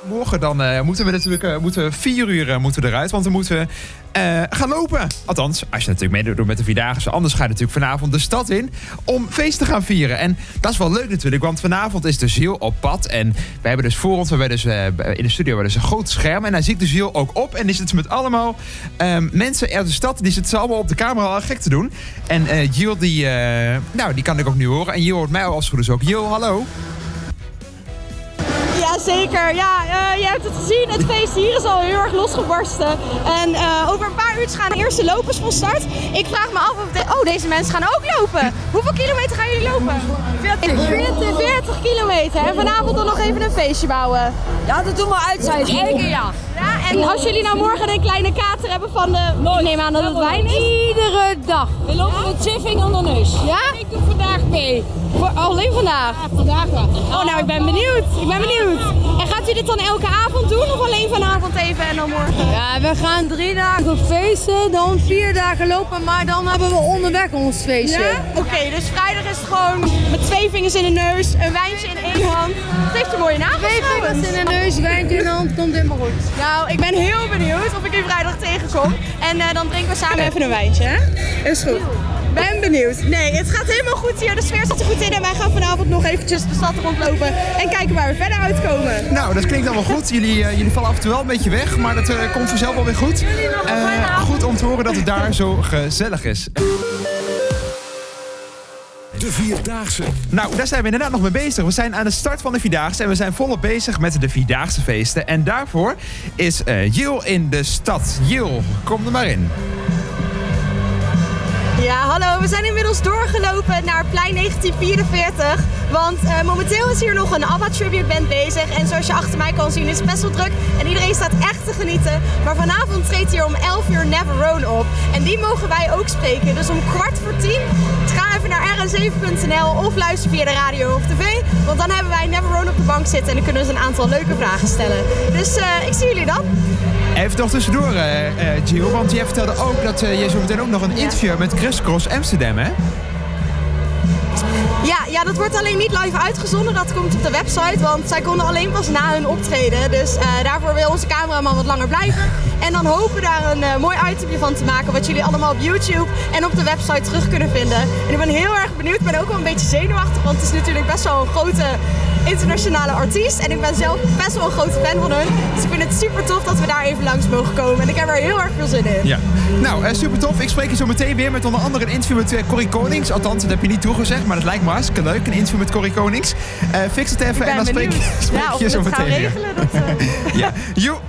morgen dan moeten we natuurlijk 4 uur moeten eruit. Want dan moeten we gaan lopen. Althans, als je natuurlijk meedoet met de Vierdaagse. Anders ga je natuurlijk vanavond de stad in om feest te gaan vieren. En dat is wel leuk natuurlijk, want vanavond is de Ziel op pad. En we hebben dus voor ons, in de studio een groot scherm. En daar ziet de Ziel ook op. En die zitten met allemaal mensen uit de stad. Die zitten allemaal op de camera al gek te doen. En Jill, die kan ik ook nu horen. En Jill hoort mij als het goed is ook. Jill, hallo. Ja, zeker. Ja, je hebt het gezien. Het feest hier is al heel erg losgebarsten. En over een paar uur gaan de eerste lopers van start. Ik vraag me af of deze mensen gaan ook lopen. Hoeveel kilometer gaan jullie lopen? 40 kilometer. En vanavond dan nog even een feestje bouwen. Ja, dat doen we uit. Elke jaar. Ja, en als jullie nou morgen een kleine kater hebben van de... Ik neem aan dat het wijn is. Iedere dag. We lopen met Ziffing aan de neus. Ja? Ik doe vandaag mee. Alleen vandaag? Ja, vandaag wel. Oh, nou, ik ben benieuwd. En gaat u dit dan elke avond doen of alleen vanavond even en dan morgen? Ja, we gaan 3 dagen feesten, dan 4 dagen lopen, maar dan hebben we onderweg ons feestje. Ja? Oké, dus vrijdag is het gewoon met 2 vingers in de neus, een wijntje in 1 hand. Het heeft een mooie naam. 2 vingers in de neus, wijntje in de hand, komt helemaal goed. Nou, ik ben heel benieuwd of ik u vrijdag tegenkom. En dan drinken we samen even een wijntje, hè? Is goed. Ben benieuwd. Nee, het gaat helemaal goed hier. De sfeer zit er goed in en wij gaan vanavond nog eventjes de stad rondlopen en kijken waar we verder uitkomen. Nou, dat klinkt allemaal goed. Jullie vallen af en toe wel een beetje weg, maar dat komt vanzelf wel weer goed. Goed om te horen dat het daar zo gezellig is. De Vierdaagse. Nou, daar zijn we inderdaad nog mee bezig. We zijn aan de start van de Vierdaagse en we zijn volop bezig met de Vierdaagse feesten. En daarvoor is Jill in de stad. Jill, kom er maar in. Ja, hallo. We zijn inmiddels doorgelopen naar plein 1944. Want momenteel is hier nog een ABBA tribute band bezig. En zoals je achter mij kan zien is het best wel druk. En iedereen staat echt te genieten. Maar vanavond treedt hier om 11 uur Neverone op. En die mogen wij ook spreken. Dus om 9:15 ga even naar rn7.nl of luister via de radio of tv. Want dan hebben wij Neverone op de bank zitten. En dan kunnen we een aantal leuke vragen stellen. Dus ik zie jullie dan. Even nog tussendoor, Jill, want jij vertelde ook dat je zo meteen ook nog een interview met Criss Cross Amsterdam, hè? Ja, dat wordt alleen niet live uitgezonden. Dat komt op de website, want zij konden alleen pas na hun optreden. Dus daarvoor wil onze cameraman wat langer blijven. En dan hopen we daar een mooi itemje van te maken, wat jullie allemaal op YouTube en op de website terug kunnen vinden. En ik ben heel erg benieuwd, ik ben ook wel een beetje zenuwachtig, want het is natuurlijk best wel een grote internationale artiest. En ik ben zelf best wel een grote fan van hun. Dus ik vind het super tof dat we daar even langs mogen komen. En ik heb er heel erg veel zin in. Ja. Nou, super tof. Ik spreek je zo meteen weer met onder andere een interview met Corrie Konings. Althans, dat heb je niet toegezegd, maar dat lijkt me hartstikke leuk. Een interview met Corrie Konings. Fix het even en dan spreek je zo meteen weer. Ja, joe.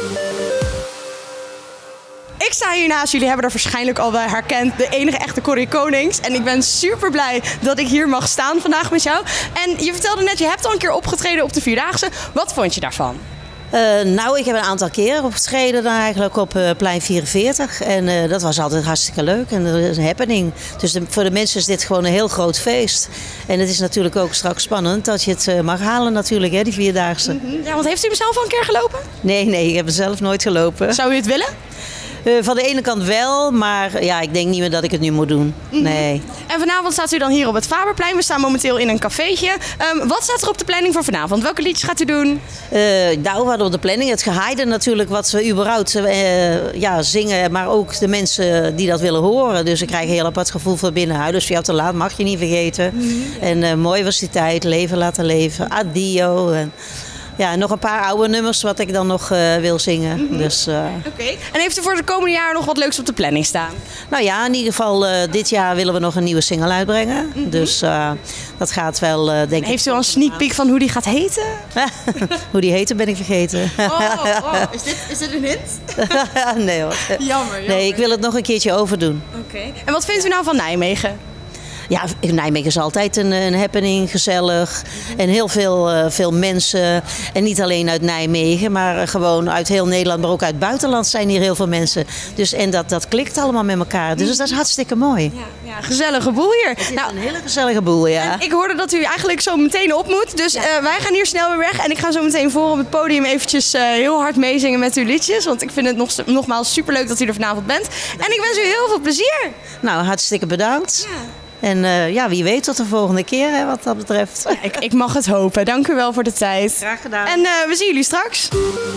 Ik sta hiernaast, jullie hebben er waarschijnlijk al wel herkend, de enige echte Corrie Konings. En ik ben super blij dat ik hier mag staan vandaag met jou. En je vertelde net, je hebt al een keer opgetreden op de Vierdaagse. Wat vond je daarvan? Nou, ik heb een aantal keren opgetreden dan eigenlijk op plein 44. En dat was altijd hartstikke leuk en dat is een happening. Dus voor de mensen is dit gewoon een heel groot feest. En het is natuurlijk ook straks spannend dat je het mag halen natuurlijk, hè, die Vierdaagse. Ja, want heeft u hem zelf al een keer gelopen? Nee, ik heb hem zelf nooit gelopen. Zou u het willen? Van de ene kant wel, maar ja, ik denk niet meer dat ik het nu moet doen. Nee. En vanavond staat u dan hier op het Faberplein. We staan momenteel in een cafeetje. Wat staat er op de planning voor vanavond? Welke liedjes gaat u doen? Nou, we hadden op de planning het gehaaide natuurlijk, wat we überhaupt zingen. Maar ook de mensen die dat willen horen. Dus ik krijg een heel apart gevoel van binnenhuis. Dus jou te laat mag je niet vergeten. En mooi was die tijd, leven laten leven, adio. Ja, nog een paar oude nummers wat ik dan nog wil zingen. Dus, Oké. En heeft u voor de komende jaren nog wat leuks op de planning staan? Nou ja, in ieder geval dit jaar willen we nog een nieuwe single uitbrengen. Dus dat gaat wel, denk ik. Heeft u al een sneak peek van hoe die gaat heten? Hoe die heette ben ik vergeten. Is dit een hint? Nee hoor. Jammer. Nee, ik wil het nog een keertje overdoen. Oké. En wat vindt u nou van Nijmegen? Ja, Nijmegen is altijd een happening, gezellig. En heel veel mensen. En niet alleen uit Nijmegen, maar gewoon uit heel Nederland. Maar ook uit het buitenland zijn hier heel veel mensen. Dus, en dat klikt allemaal met elkaar. Dus dat is hartstikke mooi. Ja, gezellige boel hier. Het is een hele gezellige boel, ja. En ik hoorde dat u eigenlijk zo meteen op moet. Dus wij gaan hier snel weer weg. En ik ga zo meteen voor op het podium eventjes heel hard meezingen met uw liedjes. Want ik vind het nogmaals superleuk dat u er vanavond bent. En ik wens u heel veel plezier. Nou, hartstikke bedankt. Ja. En ja, wie weet tot de volgende keer hè, wat dat betreft. Ik mag het hopen. Dank u wel voor de tijd. Graag gedaan. En we zien jullie straks.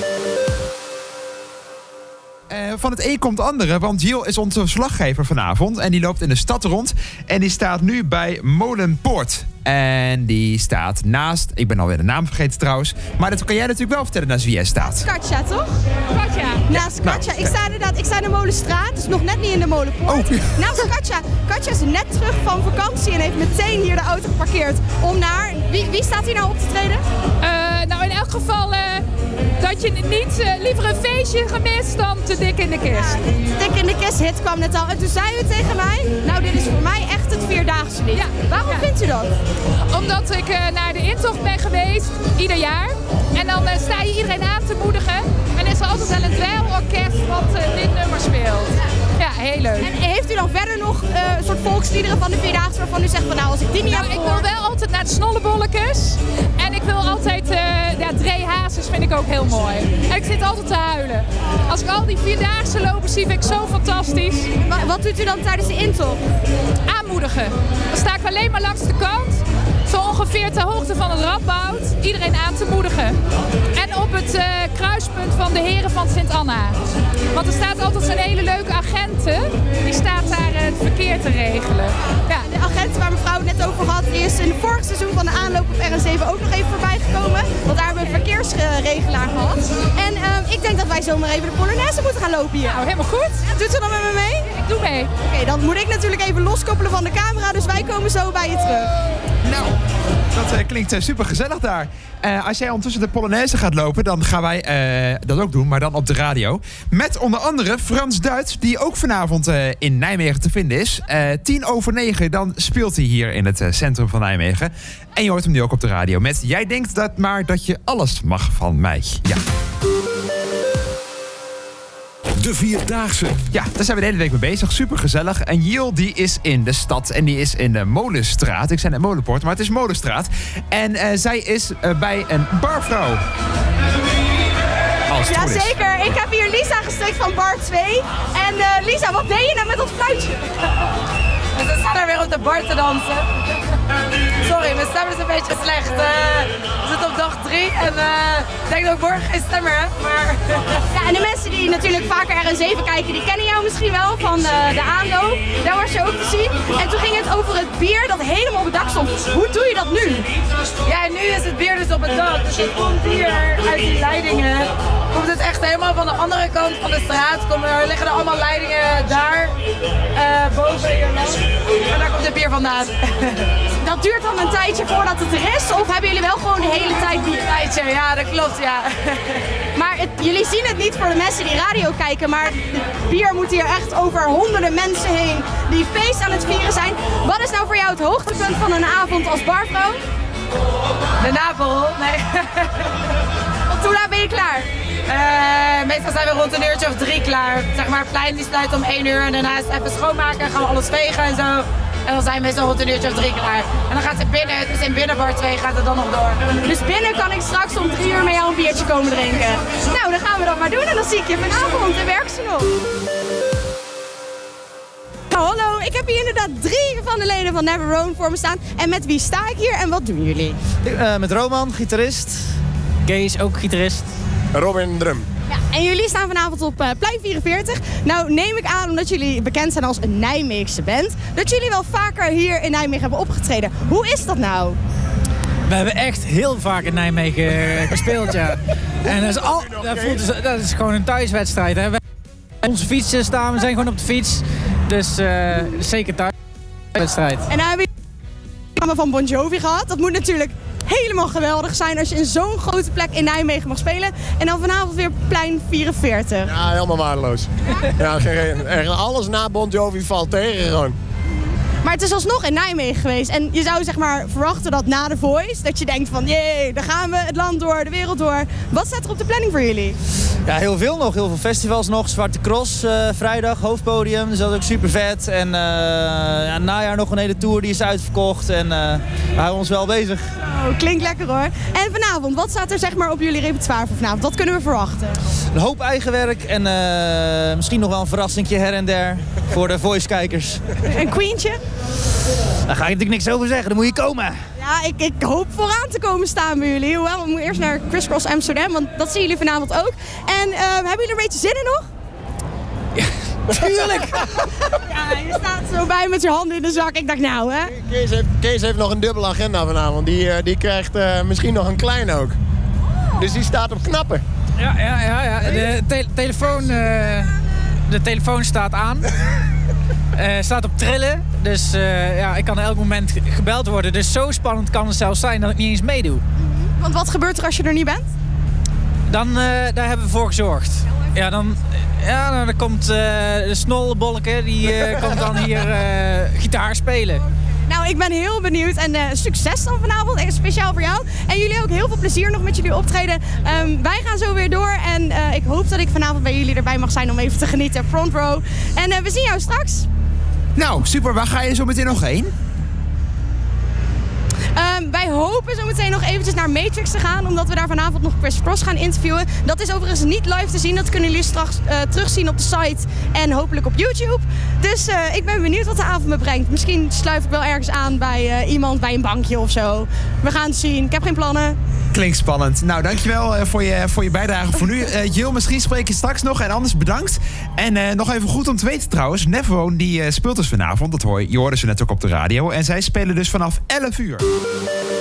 Van het een komt het andere, want Jill is onze verslaggever vanavond. En die loopt in de stad rond. En die staat nu bij Molenpoort. En die staat naast, ik ben alweer de naam vergeten trouwens. Maar dat kan jij natuurlijk wel vertellen naast wie jij staat. Katja, toch? Katja. Naast Katja. Ik sta in de Molenstraat, dus nog net niet in de Molenpoort. Naast Katja. Katja is net terug van vakantie en heeft meteen hier de auto geparkeerd. Om naar... Wie staat hier nou op te treden? Nou, in elk geval dat je niet liever een feestje gemist dan te dik in de kist. Ja, dik in de kist hit kwam net al. En toen zei u tegen mij, nou dit is voor mij echt het vierdaagse lied. Ja. Waarom vindt u dat? Omdat ik naar de intocht ben geweest, ieder jaar. En dan sta je iedereen aan te moedigen. En is er altijd wel een dweilorkest wat dit nummer speelt. Ja, heel leuk. En heeft u dan verder nog een soort volksliederen van de vierdaagse waarvan u zegt van nou als ik die niet heb ik wil wel altijd naar de snollebolletjes. En ik wil altijd, Dree Hazes vind ik ook heel mooi. En ik zit altijd te huilen. Als ik al die vierdaagse lopen zie, vind ik zo fantastisch. Wat doet u dan tijdens de intocht? Aanmoedigen. Dan sta ik alleen maar langs de kant. Zo ongeveer ter hoogte van het Radboud. Iedereen aan te moedigen. En op het kruispunt van de Heren van Sint-Anna. Want er staat altijd zo'n hele leuke agenten. Die staat daar het verkeer te regelen. Ja, de agent waar mevrouw het net over had, die is in het vorige seizoen van de aanloop op RN7 ook nog even voorbij gekomen. Want daar hebben we een verkeersregelaar gehad. En ik denk dat wij zomaar even de Polonaise moeten gaan lopen hier. Nou, helemaal goed. Doet u dan met me mee? Ik doe mee. Oké, dan moet ik natuurlijk even loskoppelen van de camera, dus wij komen zo bij je terug. Nou, dat klinkt super gezellig daar. Als jij ondertussen de Polonaise gaat lopen, dan gaan wij dat ook doen, maar dan op de radio. Met onder andere Frans Duits, die ook vanavond in Nijmegen te vinden is. 9:10, dan speelt hij hier in het centrum van Nijmegen. En je hoort hem nu ook op de radio met Jij denkt dat maar dat je alles mag van mij. Ja. De Vierdaagse. Ja, daar zijn we de hele week mee bezig. Super gezellig. En Jill die is in de stad en die is in de Molenstraat. Ik zei net Molenpoort, maar het is Molenstraat. En zij is bij een barvrouw. Jazeker, ik heb hier Lisa gestrikt van bar 2. En Lisa, wat deed je nou met dat fluitje? We staan er weer op de bar te dansen. Sorry, mijn stem is een beetje slecht. We zitten op dag 3 en ik denk dat ik morgen geen stem meer heb. Maar... Ja, en de mensen die natuurlijk vaker RN7 kijken, die kennen jou misschien wel van de aanloop. Daar was je ook te zien. En toen ging het over het bier dat helemaal op het dak stond. Hoe doe je dat nu? Ja, nu is het bier dus op het dak. Dus het komt hier uit die leidingen. Komt het echt helemaal van de andere kant van de straat. Liggen er allemaal leidingen daar, boven hier langs. En daar komt het bier vandaan. Dat duurt dan een tijdje voordat het er is? Of hebben jullie wel gewoon de hele tijd bier? Een tijdje, ja, dat klopt, ja. Maar jullie zien het niet voor de mensen die radio kijken, maar het bier moet hier echt over honderden mensen heen die feest aan het vieren zijn. Wat is nou voor jou het hoogtepunt van een avond als barvrouw? De navel, nee. Hoe laat ben je klaar? Meestal zijn we rond een uurtje of 3 klaar. Zeg maar, het plein die sluit om 1 uur en daarna is het even schoonmaken, gaan we alles vegen en zo. En dan zijn we meestal rond een uurtje of 3 klaar. En dan gaat ze binnen, dus in binnenbar 2 gaat het dan nog door. Dus binnen kan ik straks om 3 uur met jou een biertje komen drinken. Nou, dan gaan we dat maar doen en dan zie ik je vanavond en werk ze nog. Nou, hallo, ik heb hier inderdaad 3 van de leden van Never Roam voor me staan. En met wie sta ik hier en wat doen jullie? Met Roman, gitarist. Kees, ook gitarist. Robin, drum. Ja, en jullie staan vanavond op plein 44. Nou neem ik aan, omdat jullie bekend zijn als een Nijmeegse band, dat jullie wel vaker hier in Nijmegen hebben opgetreden. Hoe is dat nou? We hebben echt heel vaak in Nijmegen gespeeld, ja. En dat is gewoon een thuiswedstrijd. Hè. We hebben onze fietsen staan, we zijn gewoon op de fiets. Dus zeker thuiswedstrijd. En nou hebben jullie van Bon Jovi gehad. Dat moet natuurlijk helemaal geweldig zijn als je in zo'n grote plek in Nijmegen mag spelen. En dan vanavond weer plein 44. Ja, helemaal waardeloos. Ja, alles na Bon Jovi valt tegen gewoon. Maar het is alsnog in Nijmegen geweest. En je zou zeg maar verwachten dat na The Voice, dat je denkt van jee, daar gaan we het land door, de wereld door. Wat staat er op de planning voor jullie? Ja, heel veel nog. Heel veel festivals nog. Zwarte Cross vrijdag, hoofdpodium. Dus dat is ook super vet. En najaar nog een hele tour, die is uitverkocht. En we houden ons wel bezig. Oh, klinkt lekker hoor. En vanavond, wat staat er zeg maar op jullie repertoire voor vanavond? Wat kunnen we verwachten? Een hoop eigen werk en misschien nog wel een verrassingje her en der voor de Voice-kijkers. Een queentje? Daar ga ik natuurlijk niks over zeggen, dan moet je komen. Ja, ik hoop vooraan te komen staan bij jullie. Hoewel, we moeten eerst naar Criss Cross Amsterdam, want dat zien jullie vanavond ook. En hebben jullie er een beetje zin in nog? Ja, tuurlijk! Ja, je staat zo bij met je handen in de zak. Ik dacht nou, hè? Kees heeft nog een dubbele agenda vanavond. Die krijgt misschien nog een klein ook. Dus die staat op knappen. Ja. De telefoon staat aan. Staat op trillen. Dus ik kan elk moment gebeld worden. Dus zo spannend kan het zelfs zijn dat ik niet eens meedoe. Want wat gebeurt er als je er niet bent? Dan, daar hebben we voor gezorgd. Ja, dan komt de snollebolke, die komt dan hier gitaar spelen. Nou, ik ben heel benieuwd en succes dan vanavond, echt speciaal voor jou. En jullie ook heel veel plezier nog met jullie optreden. Wij gaan zo weer door en ik hoop dat ik vanavond bij jullie erbij mag zijn om even te genieten. Front row. En we zien jou straks. Nou, super. Waar ga je zo meteen nog heen? Wij hopen zo meteen nog eventjes naar Matrix te gaan, omdat we daar vanavond nog Criss Cross gaan interviewen. Dat is overigens niet live te zien, dat kunnen jullie straks terugzien op de site en hopelijk op YouTube. Dus ik ben benieuwd wat de avond me brengt. Misschien sluif ik wel ergens aan bij iemand bij een bankje of zo. We gaan het zien, ik heb geen plannen. Klinkt spannend. Nou, dankjewel voor je bijdrage voor nu. Jill, misschien spreek je straks nog en anders bedankt. En nog even goed om te weten trouwens, Neverone die speelt dus vanavond, je hoorde ze net ook op de radio. En zij spelen dus vanaf 11 uur.